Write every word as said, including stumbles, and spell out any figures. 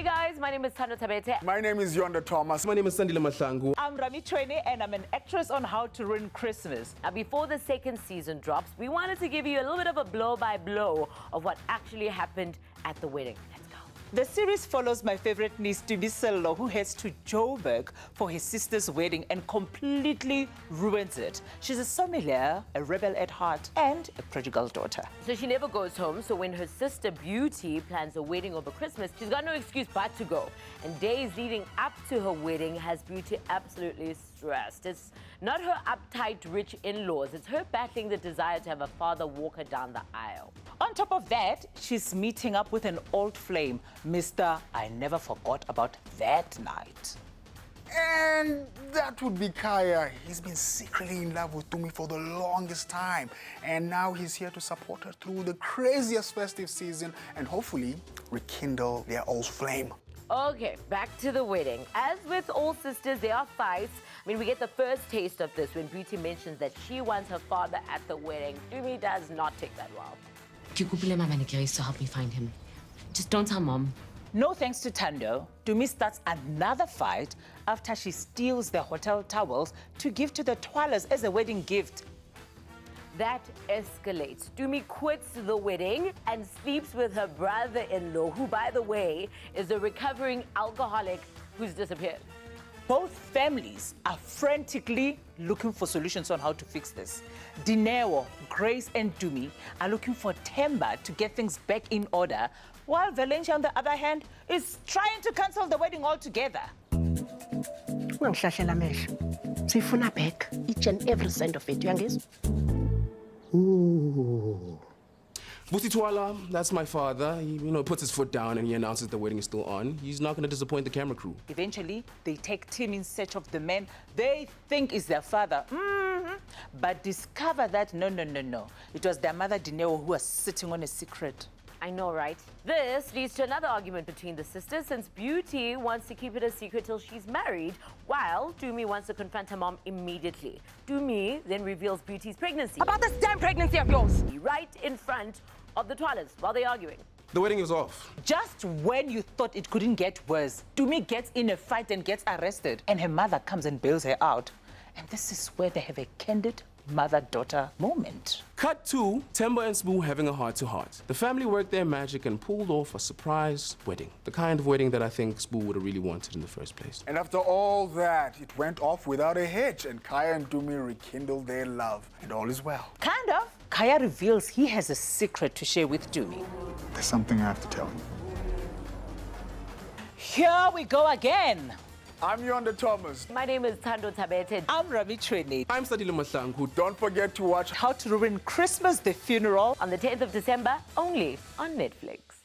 guys, my name is Thando Thabethe. My name is Yonda Thomas. My name is Sandile Mahlangu. I'm Rami Chuene and I'm an actress on How to Ruin Christmas. Now, before the second season drops, we wanted to give you a little bit of a blow-by-blow of what actually happened at the wedding. Let's go. The series follows my favorite niece, Tumi, who heads to Joburg for his sister's wedding and completely ruins it. She's a sommelier, a rebel at heart, and a prodigal daughter. So she never goes home, so when her sister Beauty plans a wedding over Christmas, she's got no excuse but to go. And days leading up to her wedding has Beauty absolutely stressed. It's not her uptight rich in-laws, it's her battling the desire to have a father walk her down the aisle. On top of that, she's meeting up with an old flame, Mister I never forgot about that night. And that would be Kaya. He's been secretly in love with Tumi for the longest time. And now he's here to support her through the craziest festive season and hopefully rekindle their old flame. Okay, back to the wedding. As with all sisters, there are fights. I mean, we get the first taste of this when Beauty mentions that she wants her father at the wedding. Tumi does not take that well. To help me find him. Just don't tell Mom. No thanks to Thando, Tumi starts another fight after she steals the hotel towels to give to the Twalers as a wedding gift. That escalates. Tumi quits the wedding and sleeps with her brother-in-law, who, by the way, is a recovering alcoholic who's disappeared. Both families are frantically looking for solutions on how to fix this. Dineo, Grace and Tumi are looking for timber to get things back in order, while Valencia, on the other hand, is trying to cancel the wedding altogether. Sifuna back each and every cent of it, youngest. Ooh. Butitwala, that's my father. He, you know, puts his foot down and he announces the wedding is still on. He's not going to disappoint the camera crew. Eventually, they take Tim in search of the man they think is their father. Mm-hmm. But discover that, no, no, no, no. It was their mother, Dineo, who was sitting on a secret. I know, right? This leads to another argument between the sisters, since Beauty wants to keep it a secret till she's married, while Tumi wants to confront her mom immediately. Tumi then reveals Beauty's pregnancy. About this damn pregnancy of yours! Right in front of the Twalers while they're arguing. The wedding is off. Just when you thought it couldn't get worse, Tumi gets in a fight and gets arrested, and her mother comes and bails her out. And this is where they have a candid mother-daughter moment. Cut to Temba and Spoo having a heart-to-heart. The family worked their magic and pulled off a surprise wedding. The kind of wedding that I think Spoo would have really wanted in the first place. And after all that, it went off without a hitch, and Kaya and Tumi rekindled their love, and all is well. Kind of. Kaya reveals he has a secret to share with Tumi. There's something I have to tell you. Here we go again. I'm Yonda Thomas. My name is Thando Thabethe. I'm Rami Chuene. I'm Sandile Mahlangu. Don't forget to watch How to Ruin Christmas, the funeral, On the tenth of December, only on Netflix.